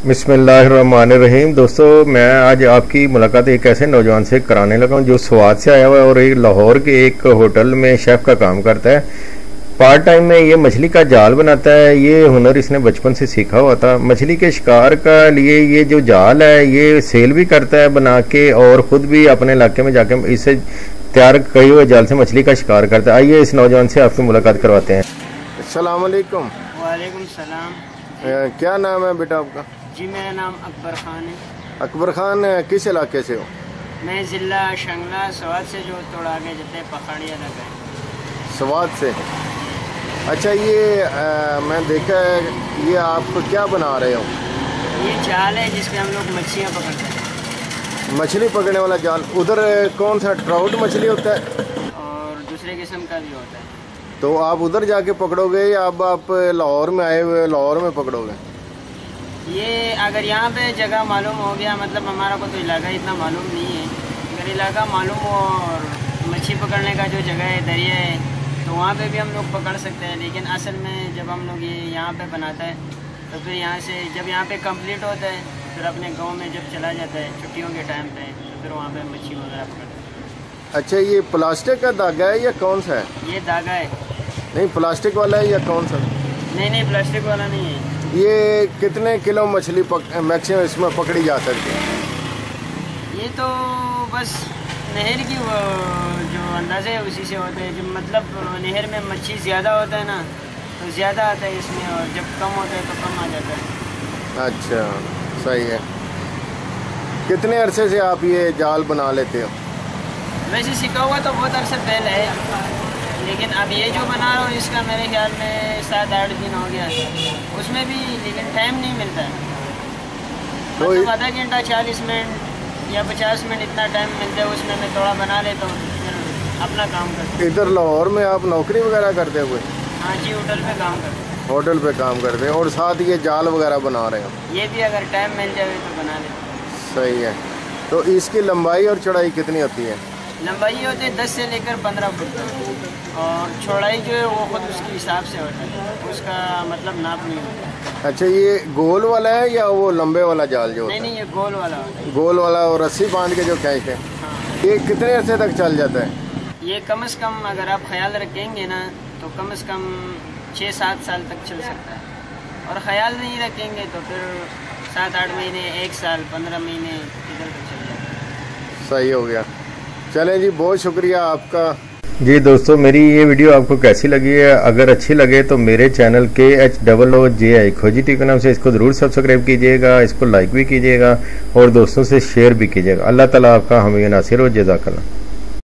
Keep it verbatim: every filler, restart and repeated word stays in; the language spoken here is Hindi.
बिस्मिल्लाहिर्रहमानिर्रहीम। दोस्तों, मैं आज आपकी मुलाकात एक ऐसे नौजवान से कराने लगा हूँ जो स्वात से आया हुआ है और एक लाहौर के एक होटल में शेफ़ का काम करता है। पार्ट टाइम में ये मछली का जाल बनाता है। ये हुनर इसने बचपन से सीखा हुआ था। मछली के शिकार का लिए ये जो जाल है ये सेल भी करता है बना के, और ख़ुद भी अपने इलाके में जाके इसे तैयार किए हुए जाल से मछली का शिकार करता है। आइए इस नौजवान से आपकी मुलाकात करवाते हैं। अस्सलाम वालेकुम। वालेकुम सलाम। क्या नाम है बेटा आपका? जी, मेरा नाम अकबर खान है। अकबर खान किस इलाके से हो? मैं ज़िला शंगला स्वात से जो थोड़ा आगे जाते हैं पहाड़िया तक है। स्वात से। अच्छा, ये आ, मैं देखा है, ये आप क्या बना रहे हो? ये जाल है जिसमें हम लोग मछलियाँ पकड़ते हैं। मछली पकड़ने वाला जाल। उधर कौन सा ट्राउट मछली होता है? और दूसरे किस्म का भी होता है। तो आप उधर जाके पकड़ोगे या अब आप लाहौर में आए हुए लाहौर में पकड़ोगे? ये अगर यहाँ पे जगह मालूम हो गया, मतलब हमारा को तो इलाका इतना मालूम नहीं है। अगर इलाका मालूम हो और मछली पकड़ने का जो जगह है, दरिया है, तो वहाँ पे भी हम लोग पकड़ सकते हैं। लेकिन असल में जब हम लोग ये यहाँ पे बनाता है तो फिर यहाँ से जब यहाँ पे कंप्लीट होता है फिर अपने गांव में जब चला जाता है छुट्टियों के टाइम पे, तो फिर वहाँ पे मच्छी वगैरह पकड़ते हैं। अच्छा, ये प्लास्टिक का धागा है या कौन सा है? ये धागा है। नहीं, प्लास्टिक वाला है या कौन सा? नहीं नहीं, प्लास्टिक वाला नहीं है। ये कितने किलो मछली पक, मैक्सिमम इसमें पकड़ी जा सकती है? ये तो बस नहर की वो जो अंदाज़ा है उसी से होता है। जब मतलब नहर में मच्छी ज़्यादा होता है ना तो ज़्यादा आता है इसमें, और जब कम होता है तो कम आ जाता है। अच्छा, सही है। कितने अरसे से आप ये जाल बना लेते हो? वैसे सीखा हुआ तो बहुत अरसे पहले है, लेकिन अब ये जो बना रहा हूँ इसका मेरे ख्याल में सात आठ दिन हो गया उसमें भी, लेकिन टाइम नहीं मिलता है। तो मतलब आधा घंटा चालीस मिनट या पचास मिनट इतना टाइम मिलता है, उसमें मैं थोड़ा बना लेता हूँ, फिर अपना काम करता हूँ। इधर लाहौर में आप नौकरी वगैरह करते हुए? हाँ जी, होटल पे काम करते हैं। होटल पे काम करते हैं और साथ ये जाल वगैरह बना रहे हो? ये भी अगर टाइम मिल जाए तो बना लेते हैं। सही है। तो इसकी लंबाई और चौड़ाई कितनी होती है? लंबाई होती है दस से लेकर पंद्रह फुट तक, और चौड़ाई जो है वो खुद उसके हिसाब से होता है, उसका मतलब नाप नहीं होता। अच्छा, ये गोल वाला है या वो लंबे वाला जाल जो होता है? नहीं नहीं, ये गोल वाला होता है। गोल वाला, और रस्सी बांध के जो खींचते हैं। हाँ। ये कितने अरसे तक चल जाता है? ये कम से कम अगर आप ख्याल रखेंगे ना तो कम से कम छः सात साल तक चल सकता है, और ख्याल नहीं रखेंगे तो फिर सात आठ महीने, एक साल, पंद्रह महीने इधर तक चल जाता है। सही हो गया। चलें जी, बहुत शुक्रिया आपका। जी दोस्तों, मेरी ये वीडियो आपको कैसी लगी है? अगर अच्छी लगे तो मेरे चैनल के एच डबल ओ जे आई खोजी टी के नाम से इसको ज़रूर सब्सक्राइब कीजिएगा, इसको लाइक भी कीजिएगा और दोस्तों से शेयर भी कीजिएगा। अल्लाह ताला आपका हमें नासिर हो। जज़ाकल्लाह।